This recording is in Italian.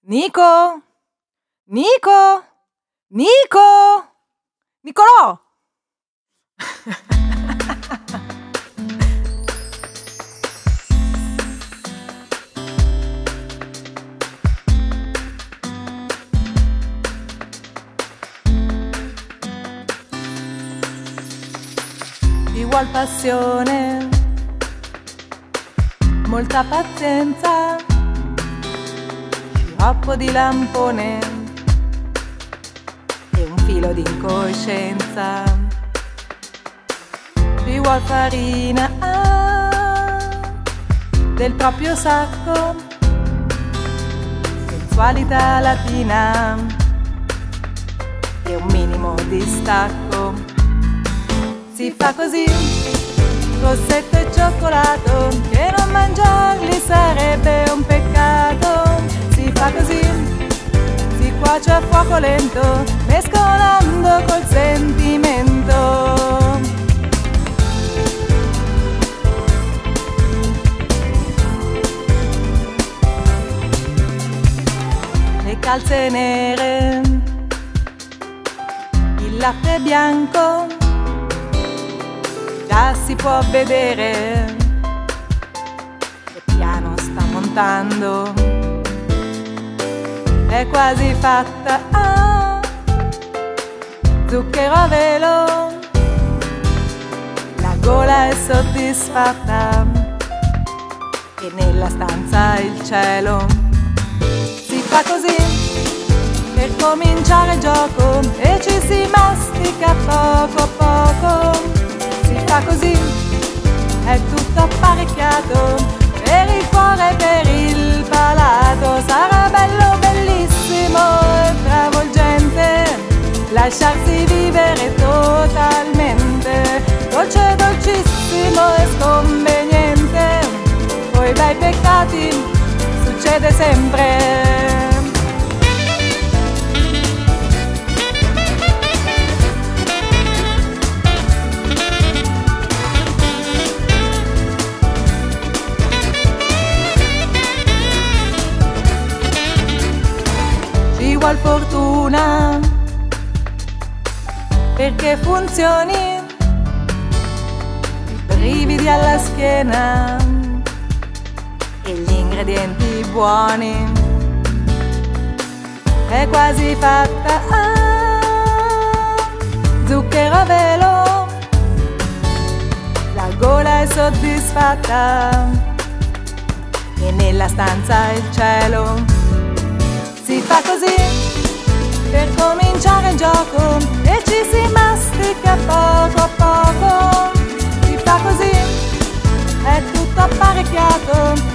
Nico? Nico? Nico? Nicolò! Ci vuol passione, molta pazienza, sciroppo di lampone e un filo di incoscienza. Ci vuol farina del proprio sacco, sensualità latina e un minimo di stacco. Si fa così, rossetto e cioccolato, che non mangiarli sarebbe un peccato. Si fa così, si cuoce a fuoco lento, mescolando col sentimento. Le calze nere, il latte bianco, già si può vedere che piano sta montando, è quasi fatta, zucchero a velo, la gola è soddisfatta e nella stanza il cielo. Si fa così per cominciare il gioco e ci si mastica poco a poco. Si fa così, è tutto apparecchiato, per il cuore e per il palato. Sarà bello, bellissimo e travolgente lasciarsi vivere totalmente, dolce, dolcissimo e sconveniente. Poi bei peccati succede sempre. Ci vuol fortuna perché funzioni, brividi alla schiena e gli ingredienti buoni. È quasi fatta, zucchero a velo, la gola è soddisfatta e nella stanza il cielo. Si fa così per cominciare il gioco e ci si mastica poco a poco. Si fa così, è tutto apparecchiato,